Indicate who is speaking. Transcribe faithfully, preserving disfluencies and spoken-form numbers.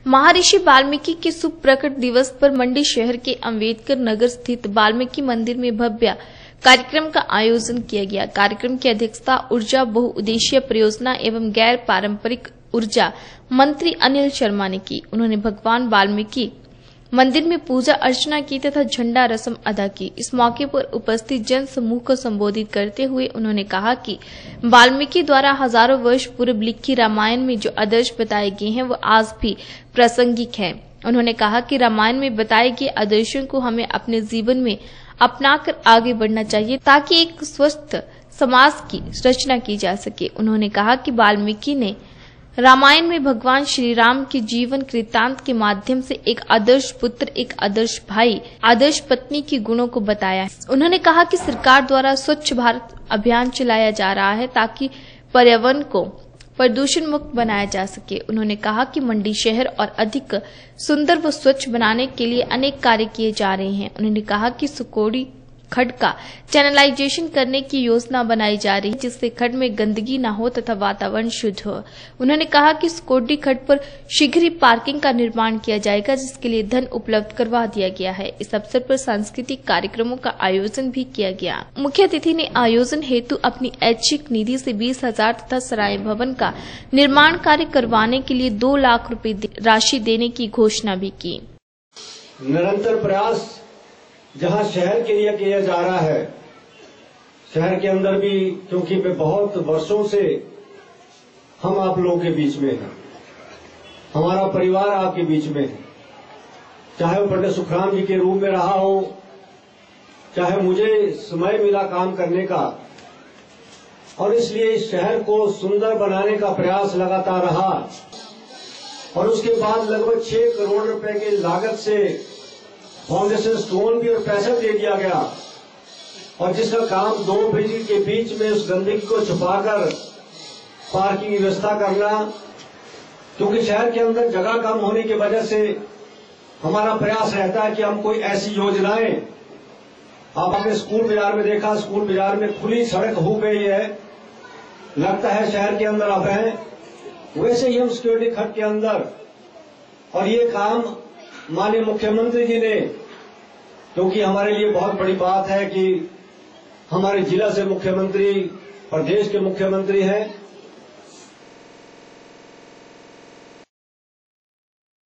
Speaker 1: महर्षि वाल्मीकि के शुभ प्रकट दिवस पर मंडी शहर के अम्बेडकर नगर स्थित वाल्मीकि मंदिर में भव्य कार्यक्रम का आयोजन किया गया। कार्यक्रम की अध्यक्षता ऊर्जा बहुउद्देशीय परियोजना एवं गैर पारंपरिक ऊर्जा मंत्री अनिल शर्मा ने की। उन्होंने भगवान वाल्मीकि मंदिर में पूजा अर्चना की तथा झंडा रस्म अदा की। इस मौके पर उपस्थित जन समूह को संबोधित करते हुए उन्होंने कहा कि वाल्मीकि द्वारा हजारों वर्ष पूर्व लिखी रामायण में जो आदर्श बताए गए हैं वो आज भी प्रासंगिक है। उन्होंने कहा कि रामायण में बताए गए आदर्शों को हमें अपने जीवन में अपनाकर आगे बढ़ना चाहिए ताकि एक स्वस्थ समाज की रचना की जा सके। उन्होंने कहा कि वाल्मीकि ने रामायण में भगवान श्री राम के जीवन वृत्तांत के माध्यम से एक आदर्श पुत्र, एक आदर्श भाई, आदर्श पत्नी के गुणों को बताया है। उन्होंने कहा कि सरकार द्वारा स्वच्छ भारत अभियान चलाया जा रहा है ताकि पर्यावरण को प्रदूषण मुक्त बनाया जा सके। उन्होंने कहा कि मंडी शहर और अधिक सुंदर व स्वच्छ बनाने के लिए अनेक कार्य किए जा रहे हैं। उन्होंने कहा कि सुकोड़ी खड्ड का चैनलाइजेशन करने की योजना बनाई जा रही है जिससे खड्ड में गंदगी न हो तथा वातावरण शुद्ध हो। उन्होंने कहा कि सुकोड़ी खड्ड पर शीघ्र ही पार्किंग का निर्माण किया जाएगा जिसके लिए धन उपलब्ध करवा दिया गया है। इस अवसर पर सांस्कृतिक कार्यक्रमों का आयोजन भी किया गया। मुख्य अतिथि ने आयोजन हेतु अपनी ऐच्छिक निधि से बीस हजार तथा सराय भवन का निर्माण कार्य करवाने के लिए दो लाख रूपये राशि देने की घोषणा भी की।
Speaker 2: निरंतर प्रयास जहां शहर के लिए किया जा रहा है, शहर के अंदर भी, क्योंकि मैं बहुत वर्षों से हम आप लोगों के बीच में हैं, हमारा परिवार आपके बीच में है, चाहे वो पंडित सुखराम जी के रूप में रहा हो, चाहे मुझे समय मिला काम करने का, और इसलिए इस शहर को सुंदर बनाने का प्रयास लगातार रहा। और उसके बाद लगभग छह करोड़ रुपए की लागत से फाउंडेशन स्टोन भी और पैसा दे दिया गया, और जिसका काम दो ब्रिज के बीच में उस गंदगी को छुपाकर पार्किंग की व्यवस्था करना, क्योंकि शहर के अंदर जगह कम होने की वजह से हमारा प्रयास रहता है कि हम कोई ऐसी योजनाएं, आप आपने स्कूल बाजार में देखा, स्कूल बाजार में खुली सड़क हो गई है, लगता है शहर के अंदर अब है, वैसे ही हम सिक्योरिटी खड्ड के अंदर, और ये काम माननीय मुख्यमंत्री जी ने, क्योंकि हमारे लिए बहुत बड़ी बात है कि हमारे जिला से मुख्यमंत्री, प्रदेश के मुख्यमंत्री हैं,